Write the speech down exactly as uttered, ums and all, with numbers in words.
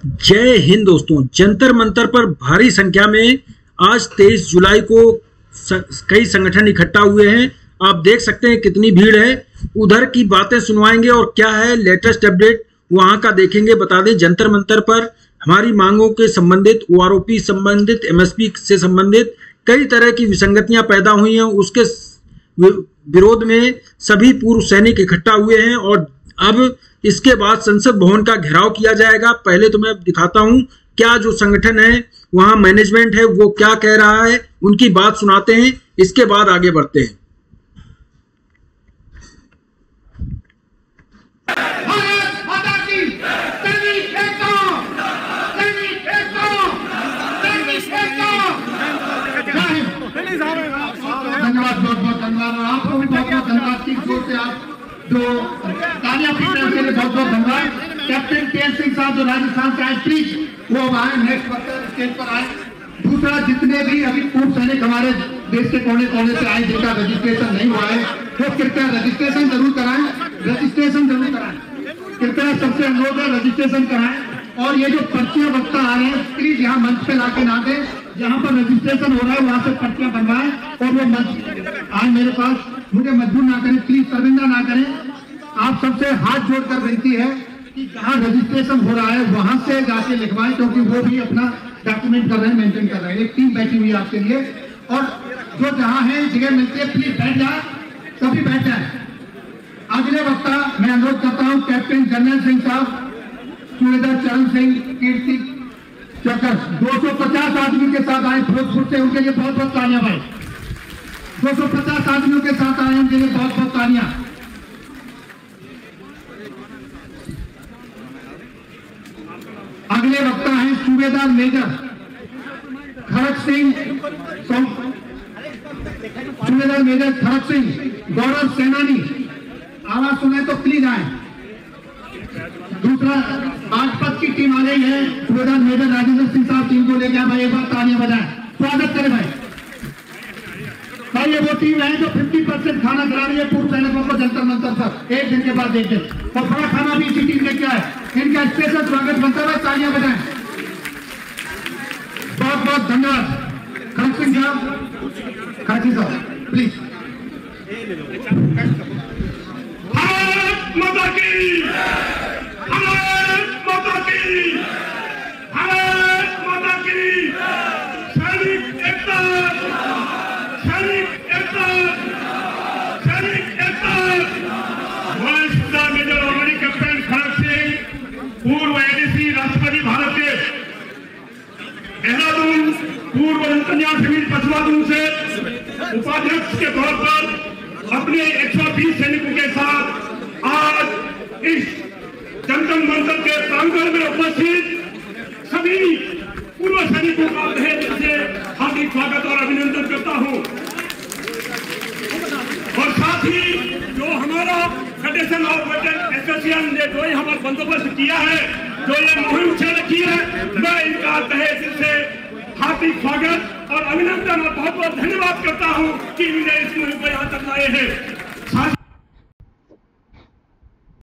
जय हिंद दोस्तों। जंतर मंतर पर भारी संख्या में आज तेईस जुलाई को कई संगठन इकट्ठा हुए हैं। आप देख सकते हैं कितनी भीड़ है। उधर की बातें सुनवाएंगे और क्या है लेटेस्ट अपडेट वहां का देखेंगे। बता दें जंतर मंतर पर हमारी मांगों के संबंधित, ओआरओपी संबंधित, एमएसपी से संबंधित कई तरह की विसंगतियां पैदा हुई हैं। उसके विरोध में सभी पूर्व सैनिक इकट्ठा हुए हैं और अब इसके बाद संसद भवन का घेराव किया जाएगा। पहले तो मैं दिखाता हूं क्या जो संगठन है वहां मैनेजमेंट है वो क्या कह रहा है, उनकी बात सुनाते हैं, इसके बाद आगे बढ़ते हैं। धन्यवाद, बहुत बहुत धन्यवाद। आपको भी बहुत बहुत धन्यवाद की जोर से आप जो तालियां पीट रहे हैं, बहुत बहुत धन्यवाद। कैप्टन के एस सिंह साहब जो राजस्थान से आए, प्लीज वो आए, नेक्स्ट वर्कर स्टेज पर आए। दूसरा, जितने भी अभी पूर्व सैनिक हमारे देश के कोने कोने से आए जिनका रजिस्ट्रेशन नहीं हुआ है वो कृपया रजिस्ट्रेशन जरूर कराएं, रजिस्ट्रेशन जरूर कराएं। कृपया सबसे अनुरोध है रजिस्ट्रेशन कराएं। और ये जो पर्चियां वक्ता आ रहे हैं प्लीज यहाँ मंच पे लाके ना दें, जहाँ पर रजिस्ट्रेशन हो रहा है वहां से पर्चियां बनवाएं और वो मंच आए मेरे पास। मुझे मजबूर ना करें, प्लीज शर्मिंदा ना करें। आप सबसे हाथ जोड़कर विनती है कि जहाँ रजिस्ट्रेशन हो रहा है वहां से जाके लिखवाएं, क्योंकि वो भी अपना डॉक्यूमेंट कर रहे हैं, मेंटेन कर रहे हैं। एक टीम बैठी हुई है आपके लिए और जो जहाँ है जगह मिलती है प्लीज बैठ जाए, सभी बैठ जाए। अगले वक्ता मैं अनुरोध करता हूँ कैप्टन जनरल सिंह साहब, सूबेदार चरण सिंह, कीर्ति चक्कर दो सौ पचास आदमी के साथ आए फिरोजपुर से, उनके लिए बहुत बहुत तालियां भाई। दो सौ पचास आदमियों के साथ आए उनके लिए बहुत बहुत तालियां। अगले वक्ता हैं सूबेदार मेजर खड़क सिंह, सूबेदार मेजर खड़क सिंह, गौरव सेनानी। आवाज सुने तो प्लीज आए। दूसरा, बागपत की टीम आ रही है, सूबेदार मेजर राजेंद्र सिंह साहब टीम को लेकर भाई एक बार तालियां बजाएं, स्वागत करें भाई। भाई ये वो टीम है जो पचास परसेंट खाना खिला रही है पूर्व सैनिकों को जंतर मंतर पर, एक दिन के बाद एक दिन, और थोड़ा खाना भी इसी टीम लेके आए। इनका स्पेशल स्वागत बनता है, तालियां बजाएं। बहुत बहुत धन्यवाद। खड़क सिंह साहब, खड़क सिंह साहब प्लीज। भारत माता की, भारत माता की, भारत माता की। सैनिक एकता, सैनिक एकता, सैनिक एकता। Vice major already captain Khadak Singh, पूर्व एडीसी, राष्ट्रपति भारत के, देहरादून पूर्व कन्या शिविर पचवादून से उपाध्यक्ष के तौर पर अपने एक सौ बीस सैनिकों के साथ आज इस जंतर मंतर के प्रांगण में उपस्थित सभी पूर्व सैनिकों का तहे दिल से हार्दिक स्वागत और अभिनंदन करता हूं। और साथ ही जो हमारा फेडरेशन ऑफ वेटरन एसोसिएशन ने जो यहाँ पर बंदोबस्त किया है, जो ये मुहिम चल की है, मैं इनका तहे दिल से हार्दिक स्वागत और अभिनंदन और बहुत बहुत धन्यवाद करता हूं कि इन्होंने इस मुहिम को यहाँ तक लाए हैं।